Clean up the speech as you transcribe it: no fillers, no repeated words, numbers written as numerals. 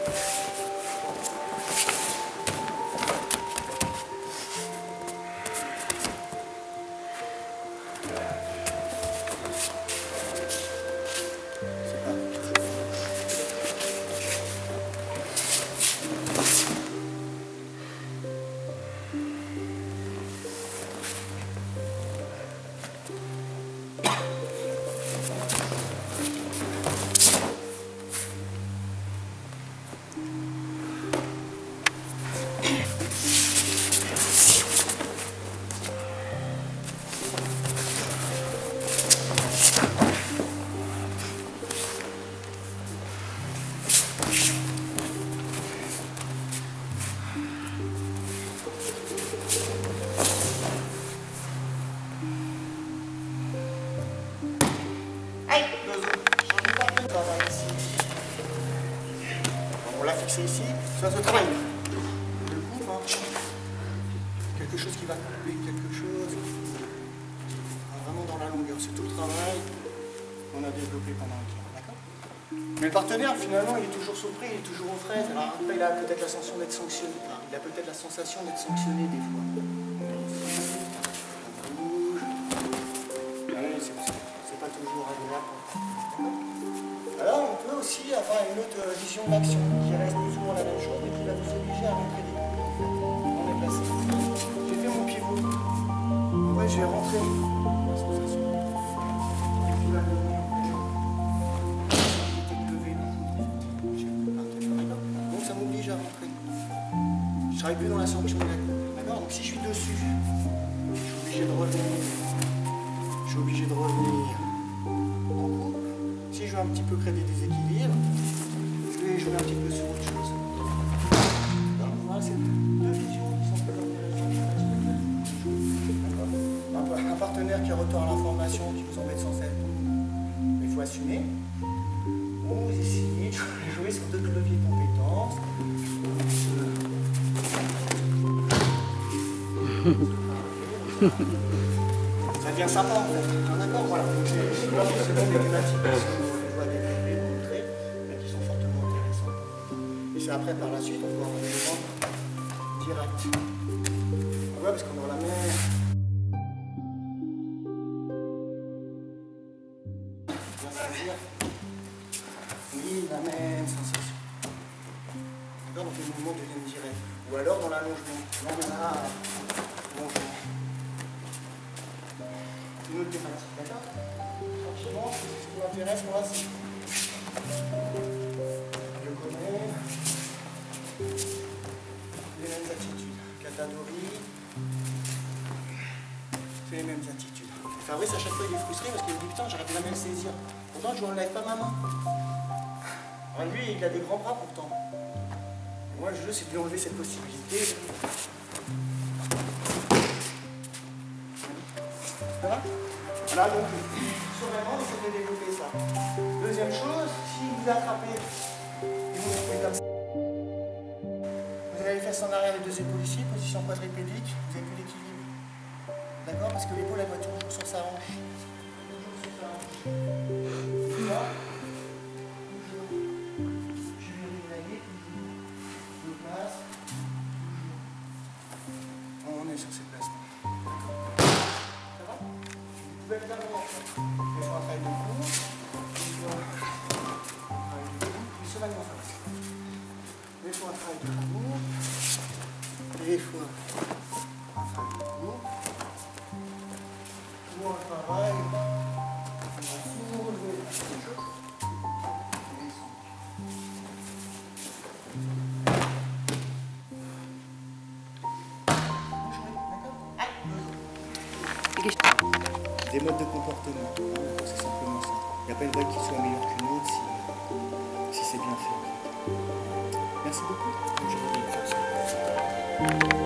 On l'a fixé ici, ça se travaille. Le coupe, hein. Quelque chose qui va couper, quelque chose vraiment dans la longueur. C'est tout le travail qu'on a développé pendant le temps, d'accord? Mais le partenaire, finalement, il est toujours surpris, il est toujours aux fraises. Alors après, il a peut-être la sensation d'être sanctionné. Enfin, il a peut-être la sensation d'être sanctionné des fois. C'est pas toujours agréable. Alors on peut aussi avoir une autre vision de l'action qui reste plus ou moins la même chose mais qui va nous obliger à rentrer des coups. On est placé. J'ai fait mon pivot. En vrai, je vais rentrer la sensation. Et puis là, donc ça m'oblige à rentrer. Je travaille plus dans la sanction de la coupe. D'accord? Donc si je suis dessus, je suis obligé de revenir. Je suis obligé de revenir en coupe. Si je veux un petit peu créer des déséquilibres, je vais jouer un petit peu sur autre chose. Alors, voilà, c'est deux visions qui sont très intéressantes. Un partenaire qui retourne l'information, qui vous embête sans cesse, mais il faut assumer. Ou vous essayez de jouer sur d'autres leviers de compétences. Ça devient sympa en fait. D'accord, voilà. C'est bon des thématiques que je vois développer, montrer, mais qui sont fortement intéressantes. Et c'est après par la suite on va avoir des exemples directs. Ouais, parce qu'on est dans la mer. On va choisir oui, la même sensation. D'accord, donc les mouvements deviennent directs. Ou alors dans l'allongement. Là on a allongement. Une autre thématique, d'accord? Franchement, ce qui m'intéresse, moi, c'est. Je connais les mêmes attitudes. Katadori, c'est les mêmes attitudes. Fabrice, à chaque fois, il est frustré parce qu'il me dit putain, j'arrive jamais à le saisir. Pourtant, je ne enlève pas ma main. Alors, lui, il a des grands bras pourtant. Et moi, le jeu, c'est de lui enlever cette possibilité. Ça va? Voilà, donc, sereinement, vous pouvez développer ça. Deuxième chose, si vous attrapez et vous trouvez comme ça, vous allez faire en arrière les deux épaules ici, position quadripédique, vous avez plus d'équilibre. D'accord? Parce que l'épaule, elle va toujours sur sa hanche. Toujours sur sa hanche. Là, toujours. Je vais réveiller, toujours. Je place. On est sur ces placements. Vous pouvez le faire dans des fois un travail de cou, des fois un travail de cou, puis se mettre en face. Des fois un travail de cou, des fois un travail de cou, ou un travail, on va soulever la chose et descendre. Des modes de comportement, c'est simplement ça. Il n'y a pas une règle qui soit meilleure qu'une autre si c'est bien fait. Merci beaucoup. Je vais faire ça.